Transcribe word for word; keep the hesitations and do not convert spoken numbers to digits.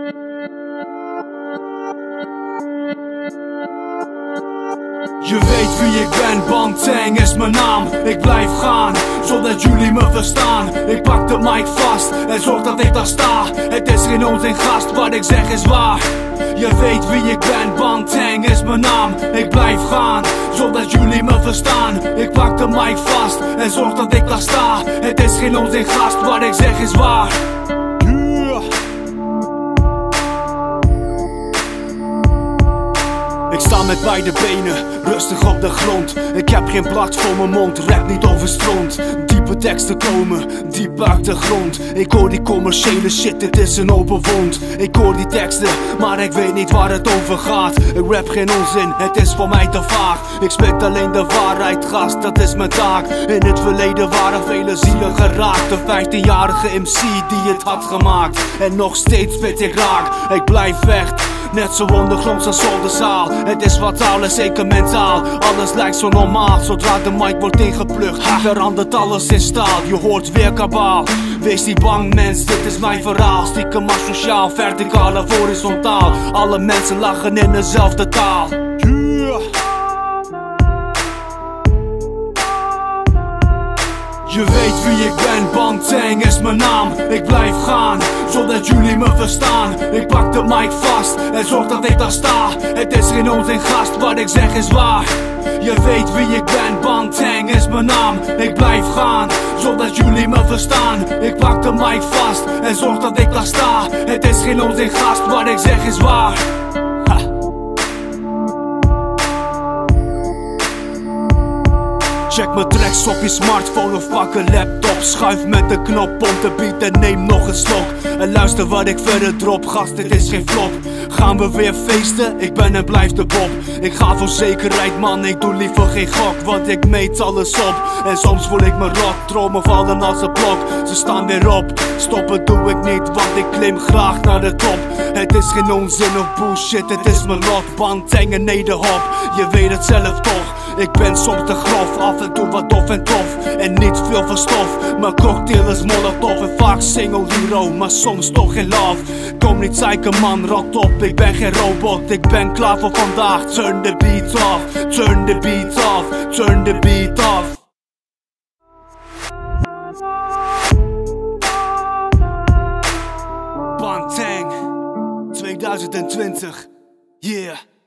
Je weet wie ik ben, Banteng is mijn naam. Ik blijf gaan, zodat jullie me verstaan. Ik pak de mic vast en zorg dat ik daar sta. Het is geen onzin gast, wat ik zeg is waar. Je weet wie ik ben, Banteng is mijn naam. Ik blijf gaan, zodat jullie me verstaan. Ik pak de mic vast en zorg dat ik daar sta. Het is geen onzin gast, wat ik zeg is waar. Ik sta met beide benen, rustig op de grond. Ik heb geen blad voor mijn mond, rap niet over stront. Diepe teksten komen, diep uit de grond. Ik hoor die commerciële shit, dit is een open wond. Ik hoor die teksten, maar ik weet niet waar het over gaat. Ik rap geen onzin, het is voor mij te vaag. Ik spit alleen de waarheid, gast, dat is mijn taak. In het verleden waren vele zielen geraakt. Een vijftienjarige M C die het had gemaakt. En nog steeds spit ik raak, ik blijf vecht. Net zo ondergronds als zolderzaal. Het is fataal en zeker mentaal. Alles lijkt zo normaal, zodra de mic wordt ingeplucht verandert alles in staal, je hoort weer kabaal. Wees niet bang mens, dit is mijn verhaal. Stiekem maar sociaal, verticaal en horizontaal. Alle mensen lachen in dezelfde taal. Yeah. Je weet wie ik ben, Banteng is mijn naam. Ik blijf gaan, zodat jullie me verstaan. Ik pak de mic vast en zorg dat ik daar sta. Het is geen onzin gast, wat ik zeg is waar. Je weet wie ik ben, Banteng is mijn naam. Ik blijf gaan, zodat jullie me verstaan. Ik pak de mic vast en zorg dat ik daar sta. Het is geen onzin gast, wat ik zeg is waar. Check mijn tracks op je smartphone of pak een laptop. Schuif met de knop om te beat en neem nog een slok. En luister wat ik verder drop, gast, dit is geen flop. Gaan we weer feesten? Ik ben en blijf de Bob. Ik ga voor zekerheid man, ik doe liever geen gok. Want ik meet alles op en soms voel ik me rot. Dromen vallen als een blok, ze staan weer op. Stoppen doe ik niet, want ik klim graag naar de top. Het is geen onzin of bullshit, het is mijn lot. Banteng en nederhop, je weet het zelf toch. Ik ben soms te grof, af en toe wat dof en tof. En niet veel van stof, mijn cocktail is molotov. En vaak single hero, maar soms toch geen love. Kom niet zeiken man, rot op, ik ben geen robot. Ik ben klaar voor vandaag, turn the beat off. Turn the beat off, turn the beat off. Banteng, tweeduizend twintig, yeah.